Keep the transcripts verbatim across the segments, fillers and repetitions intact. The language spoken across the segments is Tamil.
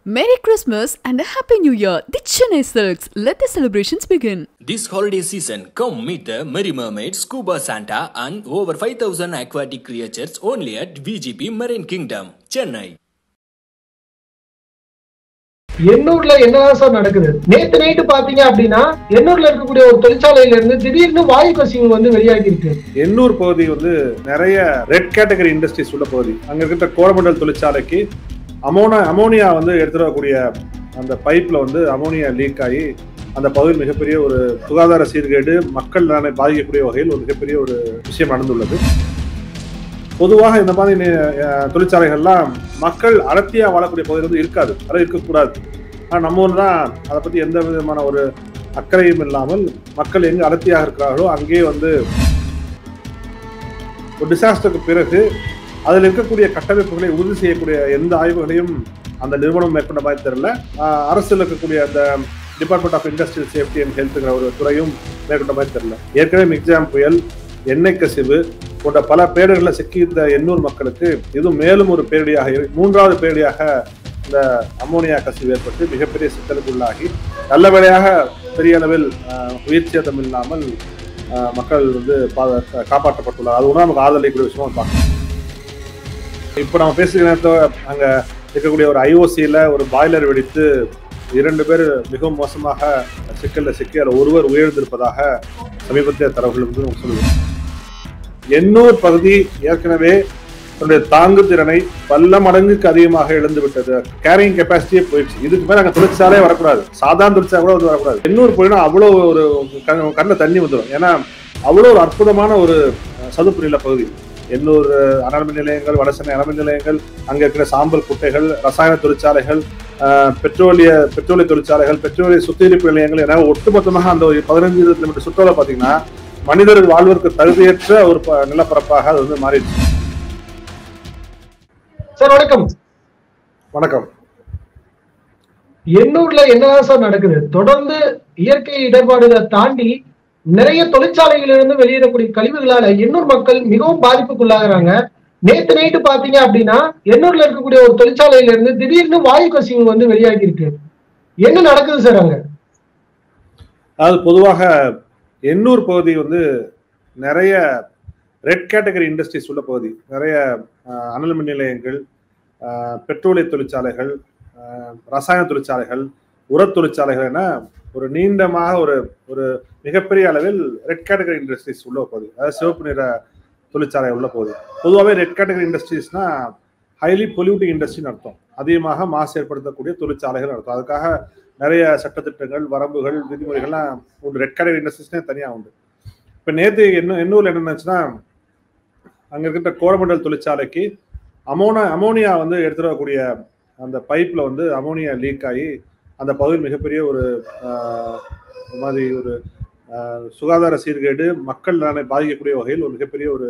Merry Christmas and a Happy New Year. The Chennai Silks. Let the celebrations begin. This holiday season, come meet the Merry Mermaid, Scuba Santa and over five thousand aquatic creatures only at V G P Marine Kingdom, Chennai. எண்ணூர்ல என்னதான் சார் நடக்குது? நேத்து நைட்டு பாத்தீங்க அப்படின்னா எண்ணூர்ல இருக்கக்கூடிய ஒரு தொழிற்சாலையில இருந்து திடீர்னு வாயு கசிவு வந்து வெளியாகி இருக்கு. எண்ணூர் பகுதி வந்து நிறைய ரெட் கேட்டகரி இண்டஸ்ட்ரீஸ் உள்ள பகுதி. அங்க இருக்க கோரமண்டல் தொழிற்சாலைக்கு அமோனா அமோனியா வந்து எடுத்துடக்கூடிய அந்த பைப்ல வந்து அமோனியா லீக் ஆகி அந்த பகுதியில் மிகப்பெரிய ஒரு சுகாதார சீர்கேடு, மக்கள் நலனை பாதிக்கக்கூடிய வகையில் ஒரு மிகப்பெரிய ஒரு விஷயம் நடந்துள்ளது. பொதுவாக இந்த மாதிரி தொழிற்சாலைகள்லாம் மக்கள் அடர்த்தியா வாழக்கூடிய பகுதியில் வந்து இருக்காது, அதை இருக்கக்கூடாது. ஆனால் நம்ம ஊர் தான் அதை பற்றி எந்த விதமான ஒரு அக்கறையும் இல்லாமல் மக்கள் எங்கே அடர்த்தியாக இருக்கிறார்களோ அங்கேயே வந்து ஒரு டிசாஸ்டருக்கு பிறகு அதில் இருக்கக்கூடிய கட்டமைப்புகளை உறுதி செய்யக்கூடிய எந்த ஆய்வுகளையும் அந்த நிறுவனம் மேற்கொண்ட மாதிரி தெரியல. அரசில் இருக்கக்கூடிய அந்த department of industrial safety and ஹெல்த்துங்கிற ஒரு துறையும் மேற்கொண்ட மாதிரி தெரியல. ஏற்கனவே மிக்ஜாம் புயல், எண்ணெய் கசிவு போன்ற பல பேரிடர்களில் சிக்கியிருந்த எண்ணூர் மக்களுக்கு இது மேலும் ஒரு பேரிடியாக, மூன்றாவது பேரிடியாக இந்த அமோனியா கசிவு ஏற்பட்டு மிகப்பெரிய சிக்கலுக்கு உள்ளாகி நல்ல வேளையாக பெரிய அளவில் உயிர் சேதம் இல்லாமல் மக்கள் வந்து காப்பாற்றப்பட்டுள்ளார். அது ஒன்றும் நமக்கு ஆதரவளிக்கூடிய விஷயமா பார்க்கணும். இப்போ நம்ம பேசுகிற நேரத்தில் அங்கே இருக்கக்கூடிய ஒரு ஐஓசியில் ஒரு பாய்லர் வெடித்து இரண்டு பேர் மிகவும் மோசமாக சிக்கலில் சிக்கி அதில் ஒருவர் உயர்ந்திருப்பதாக சமீபத்திய தரவுகள் வந்து நம்ம சொல்லுவோம். எண்ணூர் பகுதி ஏற்கனவே தன்னுடைய தாங்கு திறனை பல மடங்குக்கு அதிகமாக இழந்து விட்டது. கேரிங் கெப்பாசிட்டியே போயிடுச்சு. இதுக்கு மேலே அங்கே தொழிற்சாலே வரக்கூடாது, சாதாரண தொழிற்சாலை கூட வந்து வரக்கூடாது. எண்ணூர் போயினா அவ்வளோ ஒரு கண்ணில் தண்ணி வந்துடும். ஏன்னா அவ்வளோ ஒரு அற்புதமான ஒரு சதுப்பு நில பகுதி. எண்ணூர் அனல்மின் நிலையங்கள், வடசென்னை அனல்மின் நிலையங்கள், அங்கே இருக்கிற சாம்பல் குட்டைகள், ரசாயன தொழிற்சாலைகள், பெட்ரோலிய பெட்ரோலிய தொழிற்சாலைகள், பெட்ரோலிய சுத்திகரிப்பு நிலையங்கள் என ஒட்டுமொத்தமாக அந்த ஒரு பதினைஞ்சு இருபது கிலோமீட்டர் சுற்றுலா பார்த்தீங்கன்னா மனிதர்கள் வாழ்வதற்கு தகுதியற்ற ஒரு நிலப்பரப்பாக அது வந்து மாறிடுச்சு. சார் வணக்கம். வணக்கம். எண்ணூர்ல என்னதான் சார் நடக்குது? தொடர்ந்து இயற்கை இடர்பாடுகளை தாண்டி நிறைய தொழிற்சாலைகளிலிருந்து வெளியிடக்கூடிய கழிவுகளால எண்ணூர் மக்கள் மிகவும் பாதிப்புக்குள்ளாகிறாங்க. நேத்து நைட்டு பாத்தீங்க அப்படின்னா எண்ணூர்ல இருக்கக்கூடிய ஒரு தொழிற்சாலையில இருந்து திடீர்னு வாயு கசிவு வந்து வெளியாகி இருக்கு. என்ன நடக்குது சார் அங்க? அது பொதுவாக எண்ணூர் பகுதி வந்து நிறைய ரெட் கேட்டகரி இண்டஸ்ட்ரீஸ் உள்ள பகுதி. நிறைய அனல் மின் நிலையங்கள், பெட்ரோலிய தொழிற்சாலைகள், ரசாயன தொழிற்சாலைகள், உர தொழிற்சாலைகள் என ஒரு நீண்டமாக ஒரு ஒரு மிகப்பெரிய அளவில் ரெட் கேட்டகரி இண்டஸ்ட்ரீஸ் உள்ள பகுதி. அதாவது சிவப்பு நிற தொழிற்சாலை உள்ள பகுதி. பொதுவாகவே ரெட் கேட்டகரி இண்டஸ்ட்ரீஸ்னா ஹைலி பொல்யூட்டிங் இண்டஸ்ட்ரின்னு அர்த்தம். அதிகமாக மாசு ஏற்படுத்தக்கூடிய தொழிற்சாலைகள் அர்த்தம். அதுக்காக நிறைய சட்டத்திட்டங்கள், வரம்புகள், விதிமுறைகள்லாம் உண்டு. ரெட் கேட்டகரி இண்டஸ்ட்ரீஸ்னே தனியாக உண்டு. இப்போ நேற்று என்ன எண்ணூரில் என்னென்னுச்சுன்னா அங்கே இருக்கின்ற கோரமண்டல் தொழிற்சாலைக்கு அமோனா அமோனியா வந்து எடுத்துடக்கூடிய அந்த பைப்பில் வந்து அமோனியா லீக் ஆகி அந்த பகுதியில் மிகப்பெரிய ஒரு மாதிரி ஒரு சுகாதார சீர்கேடு, மக்கள் நலனை பாதிக்கக்கூடிய வகையில் ஒரு மிகப்பெரிய ஒரு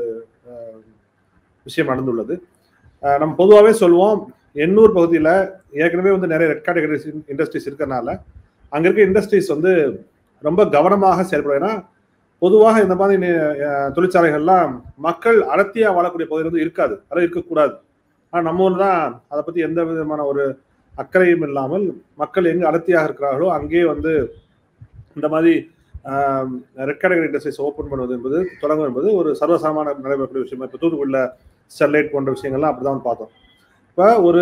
விஷயம் நடந்துள்ளது. நம்ம பொதுவாகவே சொல்லுவோம், எண்ணூர் பகுதியில் ஏற்கனவே வந்து நிறைய ரெட் கேட்டகரி இண்டஸ்ட்ரீஸ் இருக்கிறனால அங்கே இருக்க இண்டஸ்ட்ரீஸ் வந்து ரொம்ப கவனமாக செயல்படும். ஏன்னா பொதுவாக இந்த மாதிரி தொழிற்சாலைகள்லாம் மக்கள் அடர்த்தியாக வாழக்கூடிய பகுதியில் வந்து இருக்காது, அதை இருக்கக்கூடாது. ஆனால் நம்ம ஊர் தான் அதை பற்றி எந்த விதமான ஒரு அக்கறையும் இல்லாமல் மக்கள் எங்கே அடர்த்தியாக இருக்கிறார்களோ அங்கேயே வந்து இந்த மாதிரி ரெட் கேட்டகரி இண்டஸ்ட்ரீஸ் ஓப்பன் பண்ணுவது என்பது, தொடங்கும் என்பது ஒரு சர்வசாதாரண நடைபெறக்கூடிய விஷயம். இப்போ தூத்துக்குடியில் ஸ்டெர்லைட் போன்ற விஷயங்கள்லாம் அப்படி தான் பார்த்தோம். இப்போ ஒரு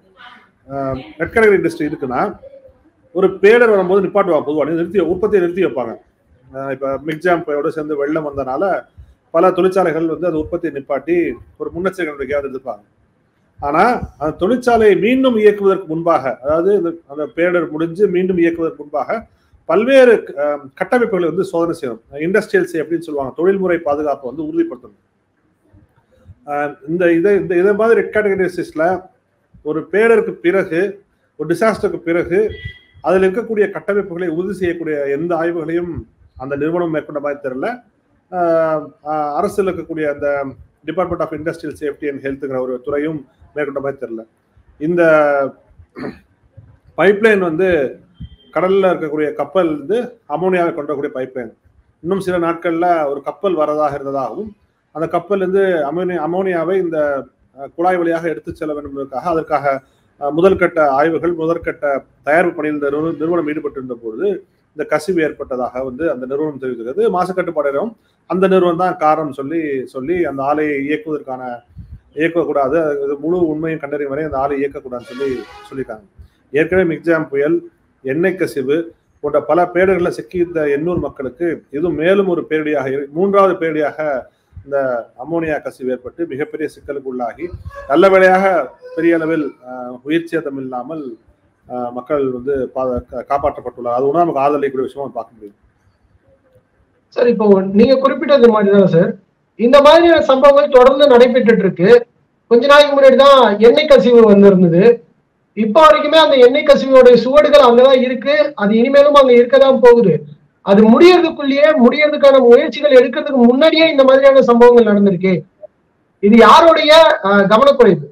ரெட் கேட்டகரி இண்டஸ்ட்ரி இருக்குன்னா ஒரு பேடர் வரும்போது நிப்பாட்டுவாங்க, பொதுவாக நிறுத்தி உற்பத்தியை நிறுத்தி வைப்பாங்க. இப்போ மிக்ஜாம் புயலோடு சேர்ந்து வெள்ளம் வந்தனால பல தொழிற்சாலைகள் வந்து அந்த உற்பத்தியை நிப்பாட்டி ஒரு முன்னெச்சரிக்கை நடவடிக்கையாக எடுத்துப்பாங்க. ஆனால் அந்த தொழிற்சாலையை மீண்டும் இயக்குவதற்கு முன்பாக, அதாவது அந்த பேடர் முடிஞ்சு மீண்டும் இயக்குவதற்கு முன்பாக பல்வேறு கட்டமைப்புகளை வந்து சோதனை செய்யணும். இண்டஸ்ட்ரியல் சேஃப்டின்னு சொல்லுவாங்க, தொழில்முறை பாதுகாப்பை வந்து உறுதிப்படுத்தணும். இந்த இதை இந்த இதை மாதிரி ரெட் கேட்டகரி இண்டஸ்ட்ரீஸ்ல ஒரு பேடருக்கு பிறகு, ஒரு டிசாஸ்டருக்கு பிறகு அதில் இருக்கக்கூடிய கட்டமைப்புகளை உறுதி செய்யக்கூடிய எந்த ஆய்வுகளையும் அந்த நிறுவனம் மேற்கொண்ட மாதிரி தெரியல. அரசில் இருக்கக்கூடிய அந்த department of industrial safety and ஹெல்த்துங்கிற ஒரு துறையும் மேற்கொண்ட மாதிரி தெரியல. இந்த பைப்லைன் வந்து கடலில் இருக்கக்கூடிய கப்பல் வந்து அமோனியாவை கொண்டக்கூடிய பைப்லைன். இன்னும் சில நாட்களில் ஒரு கப்பல் வரதாக இருந்ததாகவும் அந்த கப்பல் வந்து அமோனியா அமோனியாவை இந்த குழாய் வழியாக எடுத்து செல்ல வேண்டும் என்பதற்காக அதற்காக முதல்கட்ட ஆய்வுகள் முதற்கட்ட தயாரிப்பு பணியில் இந்த நிறுவனம் ஈடுபட்டிருந்த பொழுது இந்த கசிவு ஏற்பட்டதாக வந்து அந்த நிறுவனம் தெரிவிக்கிறது. மாசு கட்டுப்பாடு அந்த நிறுவனம் தான் காரணம் சொல்லி சொல்லி அந்த ஆலையை இயக்குவதற்கான இயக்கக்கூடாது, அது முழு உண்மையும் கண்டறியும் வரை அந்த ஆலை இயக்கக்கூடாதுன்னு சொல்லி சொல்லியிருக்காங்க. ஏற்கனவே மிக்ஜாம் புயல், எண்ணெய் கசிவு போன்ற பல பேரிடர்களில் சிக்கியிருந்த எண்ணூர் மக்களுக்கு இது மேலும் ஒரு பேரிடியாக, மூன்றாவது பேரிடியாக இந்த அமோனியா கசிவு ஏற்பட்டு மிகப்பெரிய சிக்கலுக்கு உள்ளாகி நல்ல வேளையாக பெரிய அளவில் உயிர் சேதம் இல்லாமல் மக்கள் வந்து காப்பாற்றப்பட்டுள்ளார். அது ஒன்றும் நமக்கு ஆதரவளிக்கூடிய விஷயமா பார்க்க முடியும். சார், இப்போ நீங்க குறிப்பிட்டது மாதிரிதான் சார், இந்த மாதிரியான சம்பவங்கள் தொடர்ந்து நடைபெற்று இருக்கு. கொஞ்ச நாளைக்கு முன்னாடி தான் எண்ணெய் கசிவு வந்திருந்தது. இப்ப வரைக்குமே அந்த எண்ணெய் கசிவோடைய சுவடுகள் அங்கதான் இருக்கு. அது இனிமேலும் அங்க இருக்கதான் போகுது. அது முடியறதுக்குள்ளேயே முடியறதுக்கான முயற்சிகள் எடுக்கிறதுக்கு முன்னாடியே இந்த மாதிரியான சம்பவங்கள் நடந்திருக்கு. இது யாருடைய கவனக்குறைவு?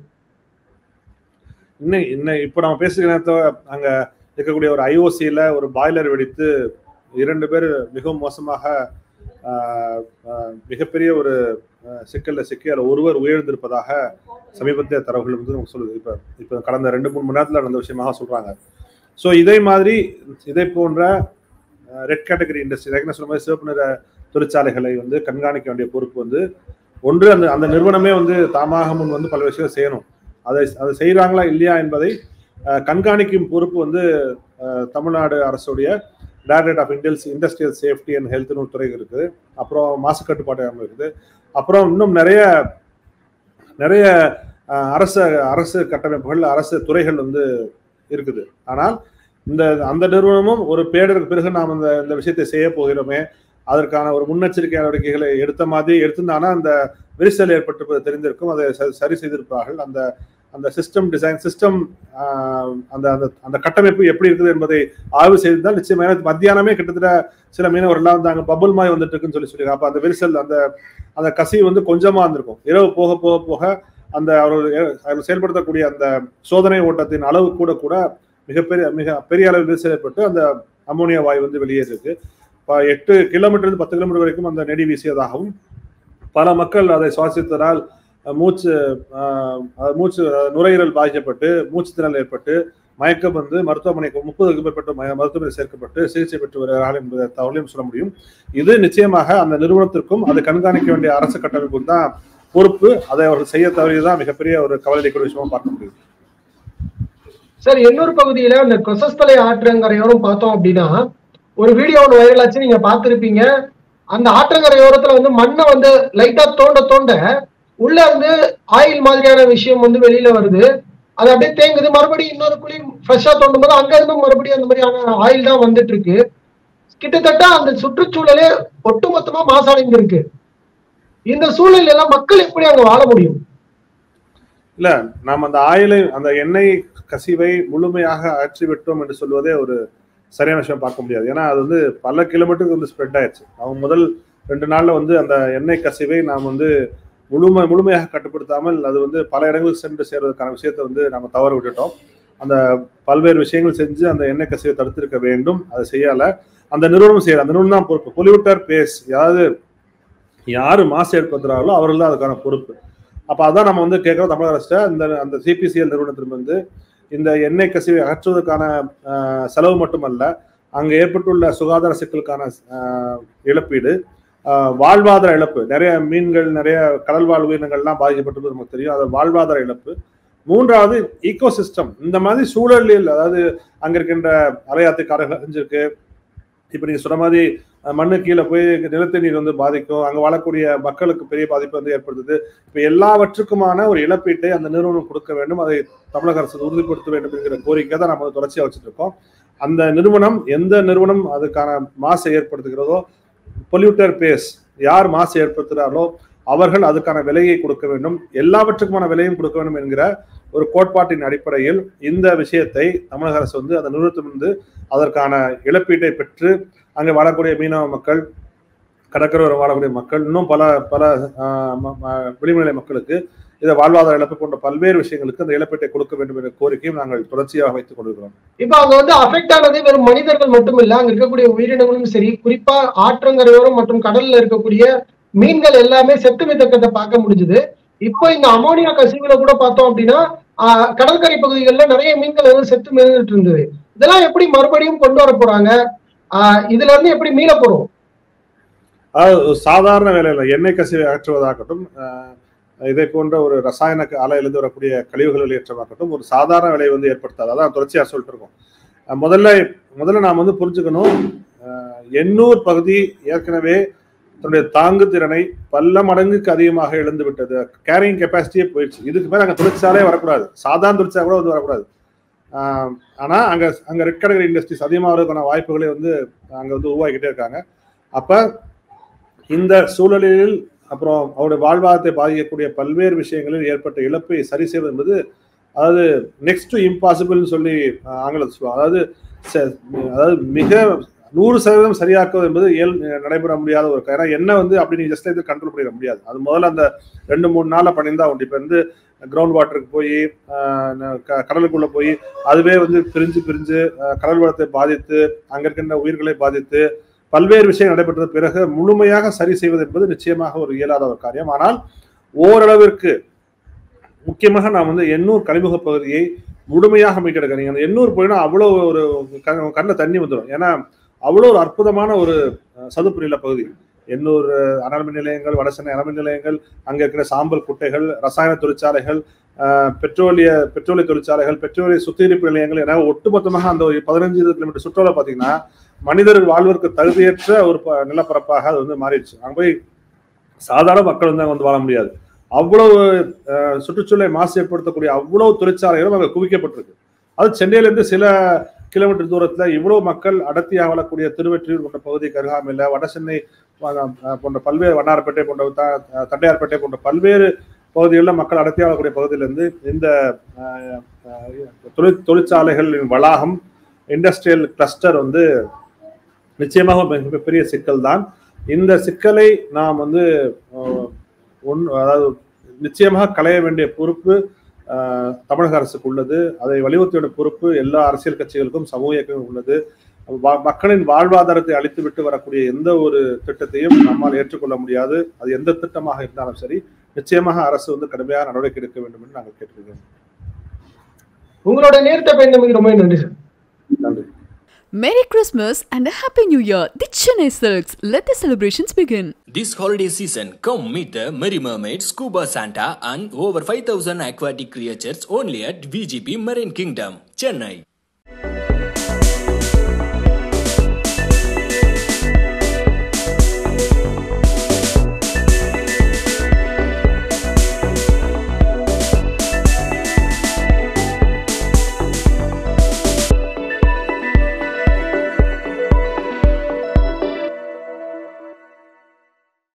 இன்னும் இன்னும் இப்ப நம்ம பேசுகிற அங்க இருக்கக்கூடிய ஒரு ஐஓசியில ஒரு பாய்லர் வெடித்து இரண்டு பேர் மிகவும் மோசமாக மிகப்பெரிய ஒரு சிக்கல்ல சிக்கி அதில் ஒருவர் உயர்ந்திருப்பதாக சமீபத்திய தரவுகள் வந்து நமக்கு சொல்லுது. இப்ப இப்ப கடந்த ரெண்டு மூணு மணி நேரத்துல நடந்த விஷயமாக சொல்றாங்க. ஸோ இதே மாதிரி இதை போன்ற ரெட் கேட்டகரி இண்டஸ்ட்ரி, ஏற்கனவே சொன்ன மாதிரி சிவப்பு நிற தொழிற்சாலைகளை வந்து கண்காணிக்க வேண்டிய பொறுப்பு வந்து ஒன்று அந்த அந்த நிறுவனமே வந்து தாமாக முன் வந்து பல விஷயங்கள் செய்யணும். அதை அதை செய்யறாங்களா இல்லையா என்பதை கண்காணிக்கும் பொறுப்பு வந்து தமிழ்நாடு அரசுடைய directorate of indus industrial safety and ஹெல்த்னு ஒரு துறை இருக்குது. அப்புறம் மாசு கட்டுப்பாடு இருக்குது. அப்புறம் இன்னும் நிறைய நிறைய அரசு அரசு கட்டமைப்புகள், அரசு துறைகள் வந்து இருக்குது. ஆனால் இந்த அந்த நிறுவனமும் ஒரு பேரிடருக்கு பிறகு நாம் இந்த இந்த விஷயத்தை செய்ய போகிறோமே, அதற்கான ஒரு முன்னெச்சரிக்கை நடவடிக்கைகளை எடுத்த மாதிரி எடுத்திருந்தாங்கன்னா அந்த விரிசல் ஏற்பட்டிருப்பது தெரிந்திருக்கும், அதை சரி செய்திருப்பார்கள். அந்த அந்த சிஸ்டம் டிசைன் சிஸ்டம் அந்த அந்த கட்டமைப்பு எப்படி இருக்குது என்பதை ஆய்வு செய்திருந்தால் நிச்சயமாக மத்தியானமே கிட்டத்தட்ட சில மீனவர்கள்லாம் வந்து அங்கே பபுள் மாதிரி வந்துட்டு இருக்குன்னு சொல்லி சொல்லியிருக்காங்க. அப்போ அந்த விரிசல் அந்த அந்த கசிவு வந்து கொஞ்சமா இருந்திருக்கும். இரவு போக போக போக அந்த அவர்கள் செயல்படுத்தக்கூடிய அந்த சோதனை ஓட்டத்தின் அளவு கூட கூட மிகப்பெரிய மிக பெரிய அளவில் விரிசல் ஏற்பட்டு அந்த அமோனியா வாயு வந்து வெளியேறிருக்கு. இப்போ எட்டு கிலோமீட்டர் பத்து கிலோமீட்டர் வரைக்கும் அந்த நெடி வீசியதாகவும் பல மக்கள் அதை சுவாசித்ததால் மூச்சு மூச்சு நுரையீரல் பாதிக்கப்பட்டு மூச்சு திணறல் ஏற்பட்டு மயக்கம் வந்து மருத்துவமனைக்கு முப்பதுக்கும் மேற்பட்ட மருத்துவமனை சேர்க்கப்பட்டு சிகிச்சை பெற்று வருகிறார்கள் என்பதை தகவலையும் சொல்ல முடியும். இது நிச்சயமாக அந்த நிறுவனத்திற்கும் அதை கண்காணிக்க வேண்டிய அரசு கட்டமைப்புக்கும் தான் பொறுப்பு. அதை அவர்கள் செய்ய தவறியதான் மிகப்பெரிய ஒரு கவலைக்குரிய விஷயமா பார்க்க முடியும். சார், எண்ணூர் பகுதியில அந்த கொசஸ்தலை ஆற்றங்கரையோரம் பார்த்தோம் அப்படின்னா ஒரு வீடியோ ஒன்று வைரல் ஆச்சு, நீங்க பார்த்திருப்பீங்க. அந்த ஆற்றங்கரையோரத்துல வந்து மண்ணை வந்து லைட்டா தோண்ட தோண்ட உள்ள வந்து ஆயில் மாதிரியான விஷயம் வந்து வெளியில வருது. அது அப்படியே தேங்குது. மறுபடியும் இன்னொரு குழி ஃப்ரெஷ்ஷா தோண்டும் போது அங்க இருந்து மறுபடியும் அந்த மாதிரியான ஆயில் தான் வந்துட்டு இருக்கு. கிட்டத்தட்ட அந்த சுற்றுச்சூழலே ஒட்டுமொத்தமா மாசடைந்திருக்கு. இந்த சூழல் எல்லாம் மக்கள் எப்படி அங்க வாழ முடியும்? இல்ல, நாம் அந்த ஆயிலை அந்த எண்ணெய் கசிவை முழுமையாக அகற்றி விட்டோம் என்று சொல்வதே ஒரு சரியான விஷயம் பார்க்க முடியாது. ஏன்னா அது வந்து பல கிலோமீட்டருக்கு வந்து ஸ்ப்ரெட் ஆயிடுச்சு. அவங்க முதல் ரெண்டு நாள்ல வந்து அந்த எண்ணெய் கசிவை நாம் வந்து முழுமை முழுமையாக கட்டுப்படுத்தாமல் அது வந்து பல இடங்களுக்கு சென்று சேர்வதற்கான விஷயத்தை வந்து நம்ம தவற விட்டுட்டோம். அந்த பல்வேறு விஷயங்கள் செஞ்சு அந்த எண்ணெய் கசிவை தடுத்திருக்க வேண்டும். அதை செய்யல, அந்த நிறுவனம் செய்யல. அந்த நிறுவனம் தான் பொறுப்பு. பொல்யூட்டர் பேஸ், யாரு யாரு மாசு ஏற்படுத்துறாங்களோ அவர்கள் தான் அதுக்கான பொறுப்பு. அப்ப அதான் நம்ம வந்து கேட்கிறோம் தமிழக அரசு. இந்த அந்த சிபிசிஎல் நிறுவனத்திற்கு வந்து இந்த எண்ணெய் கசிவை அகற்றுவதற்கான செலவு மட்டுமல்ல, அங்கு ஏற்பட்டுள்ள சுகாதார சிக்கலுக்கான இழப்பீடு, வாழ்வாதார இழப்பு, நிறைய மீன்கள் நிறைய கடல் வாழ் உயிரினங்கள்லாம் பாதிக்கப்பட்டது நமக்கு தெரியும். அது வாழ்வாதார இழப்பு. மூன்றாவது ஈகோ சிஸ்டம். இந்த மாதிரி சூழலில், அதாவது அங்க இருக்கின்ற அலையாத்து காரர்கள் செஞ்சிருக்கு. இப்ப நீங்க சொன்ன மாதிரி மண்ணு கீழே போய் நிலத்தடி நீர் வந்து பாதிக்கும், அங்க வாழக்கூடிய மக்களுக்கு பெரிய பாதிப்பு வந்து ஏற்படுத்துது. இப்ப எல்லாவற்றுக்குமான ஒரு இழப்பீட்டை அந்த நிறுவனம் கொடுக்க வேண்டும், அதை தமிழக அரசு உறுதிப்படுத்த வேண்டும் என்கிற கோரிக்கை தான் நம்ம தொடர்ச்சியா வச்சுட்டு இருக்கோம். அந்த நிறுவனம், எந்த நிறுவனம் அதுக்கான மாசை ஏற்படுத்துகிறதோ, பொல்யூட்டர் பேஸ், யார் மாசு ஏற்படுத்துகிறார்களோ அவர்கள் அதுக்கான விலையை கொடுக்க வேண்டும், எல்லாவற்றுக்குமான விலையும் கொடுக்க வேண்டும் என்கிற ஒரு கோட்பாட்டின் அடிப்படையில் இந்த விஷயத்தை தமிழக அரசு வந்து அந்த நிறுவனத்திலிருந்து அதற்கான இழப்பீட்டை பெற்று அங்கே வாழக்கூடிய மீனவ மக்கள், கடற்கரை வாழக்கூடிய மக்கள், இன்னும் பல பல விளிம்புநிலை மக்களுக்கு இதை வாழ்வாதார இழப்பு போன்ற பல்வேறு விஷயங்களுக்கு அந்த இழப்பீட்டை கொடுக்க வேண்டும் என்ற கோரிக்கையும் நாங்கள் தொடர்ச்சியாக வைத்துக் கொண்டிருக்கிறோம். இப்ப அங்க வந்து அஃபெக்ட் ஆனது வெறும் மனிதர்கள் மட்டும் இல்ல, அங்க இருக்கக்கூடிய உயிரினங்களும் சரி, குறிப்பா ஆற்றங்கரையோரம் மற்றும் கடல்ல இருக்கக்கூடிய மீன்கள் எல்லாமே செத்து மிதக்கத்தை பார்க்க முடிஞ்சது. இப்போ இந்த அமோனியா கசிவுல கூட பார்த்தோம் அப்படின்னா ஆஹ் கடற்கரை பகுதிகளில் நிறைய மீன்கள் வந்து செத்து மிதந்துட்டு இருந்தது. இதெல்லாம் எப்படி மறுபடியும் கொண்டு வர போறாங்க? ஆஹ் இதுல இருந்து எப்படி மீள போறோம்? சாதாரண வேலையில எண்ணெய் கசிவை அகற்றுவதாகட்டும், இதை போன்ற ஒரு ரசாயன ஆலையிலிருந்து வரக்கூடிய கழிவுகள் வெளியேற்றமாகட்டும் ஒரு சாதாரண விலையை வந்து ஏற்படுத்தாது. அதான் தொடர்ச்சியா சொல்லிட்டு இருக்கோம். முதல்ல முதல்ல நாம் வந்து புரிஞ்சுக்கணும், எண்ணூர் பகுதி ஏற்கனவே தன்னுடைய தாங்கு திறனை பல மடங்குக்கு அதிகமாக இழந்து விட்டது. கேரிங் கெப்பாசிட்டியே போயிடுச்சு. இதுக்கு மேல அங்கே தொழிற்சாலையே வரக்கூடாது, சாதாரண தொழிற்சாலை கூட வந்து வரக்கூடாது. ஆஹ் ஆனா அங்க அங்க ரெட் கேட்டகரி இண்டஸ்ட்ரீஸ் அதிகமாகிறதுக்கான வாய்ப்புகளை வந்து அங்க வந்து உருவாக்கிட்டே இருக்காங்க. அப்ப இந்த சூழலில் அப்புறம் அவருடைய வாழ்வாதாரத்தை பாதிக்கக்கூடிய பல்வேறு விஷயங்களில் ஏற்பட்ட இழப்பை சரி செய்வது என்பது அதாவது நெக்ஸ்ட் டு இம்பாசிபிள்னு சொல்லி ஆங்கிலத்தில் சொல்லுவாங்க. அதாவது அதாவது மிக நூறு சதவீதம் சரியாக்குவது என்பது இயல் நடைபெற முடியாத ஒரு ஏன்னா என்ன வந்து அப்படி நீங்க ஜஸ்ட் இது கண்ட்ரோல் பண்ணிட முடியாது. அது முதல்ல அந்த ரெண்டு மூணு நாள்ல பண்ணியிருந்தா உண்டு. இப்போ வந்து கிரவுண்ட் வாட்டருக்கு போய் கடலுக்குள்ள போய் அதுவே வந்து பிரிஞ்சு பிரிஞ்சு கடல் வளத்தை பாதித்து அங்க இருக்கின்ற உயிர்களை பாதித்து பல்வேறு விஷயம் நடைபெற்ற பிறகு முழுமையாக சரி செய்வது என்பது நிச்சயமாக ஒரு இயலாத ஒரு காரியம். ஆனால் ஓரளவிற்கு முக்கியமாக நாம் வந்து எண்ணூர் கழிமுக பகுதியை முழுமையாக மீட்டெடுக்க நீங்க அந்த எண்ணூர் போயினா அவ்வளோ ஒரு கண்ணில் தண்ணி வந்துடும். ஏன்னா அவ்வளோ ஒரு அற்புதமான ஒரு சதுப்பு நில பகுதி. எண்ணூர் அனல்மின் நிலையங்கள், வடசென்னை அனல்மின் நிலையங்கள், அங்கே இருக்கிற சாம்பல் குட்டைகள், ரசாயன தொழிற்சாலைகள், பெட்ரோலிய பெட்ரோலிய தொழிற்சாலைகள், பெட்ரோலிய சுத்திகரிப்பு நிலையங்கள் என ஒட்டுமொத்தமாக அந்த ஒரு பதினஞ்சு இருபது கிலோமீட்டர் சுற்றுலா பார்த்தீங்கன்னா மனிதர்கள் வாழ்வதற்கு தகுதியற்ற ஒரு நிலப்பரப்பாக அது வந்து மாறிடுச்சு. அங்கே போய் சாதாரண மக்கள் வந்து அங்கே வந்து வாழ முடியாது. அவ்வளவு சுற்றுச்சூழலை மாசு ஏற்படுத்தக்கூடிய அவ்வளவு தொழிற்சாலைகளும் அங்கே குவிக்கப்பட்டிருக்கு. அது சென்னையிலேருந்து சில கிலோமீட்டர் தூரத்துல இவ்வளவு மக்கள் அடர்த்தியாக வாழக்கூடிய திருவெற்றியூர் போன்ற பகுதி, கருகாமையில, வடசென்னை போன்ற பல்வேறு வண்ணாரப்பேட்டை போன்ற தண்டையார்பேட்டை போன்ற பல்வேறு பகுதிகளில் மக்கள் அடர்த்தியாக வாழக்கூடிய பகுதியிலிருந்து இந்த தொழிற் தொழிற்சாலைகளின் வளாகம் இண்டஸ்ட்ரியல் கிளஸ்டர் வந்து நிச்சயமாக மிகப்பெரிய சிக்கல் தான். இந்த சிக்கலை நாம் வந்து ஒன் அதாவது நிச்சயமாக களைய வேண்டிய பொறுப்பு தமிழக அரசுக்கு உள்ளது. அதை வலியுறுத்தியோட பொறுப்பு எல்லா அரசியல் கட்சிகளுக்கும் சமூக இயக்கங்களும் உள்ளது. மக்களின் வாழ்வாதாரத்தை அளித்து விட்டு வரக்கூடிய எந்த ஒரு திட்டத்தையும் நம்மால் ஏற்றுக்கொள்ள முடியாது. அது எந்த திட்டமாக இருந்தாலும் சரி, நிச்சயமாக அரசு வந்து கடுமையாக நடவடிக்கை எடுக்க வேண்டும் என்று நாங்கள் கேட்டுக்கிறோம். உங்களோட நேரத்தை பயந்தமைக்கு ரொம்ப நன்றி சார். நன்றி. Merry Christmas and a Happy New Year. The Chennai Silks. Let the celebrations begin. This holiday season, come meet the Merry Mermaid, Scuba Santa and over five thousand aquatic creatures only at V G P Marine Kingdom, Chennai.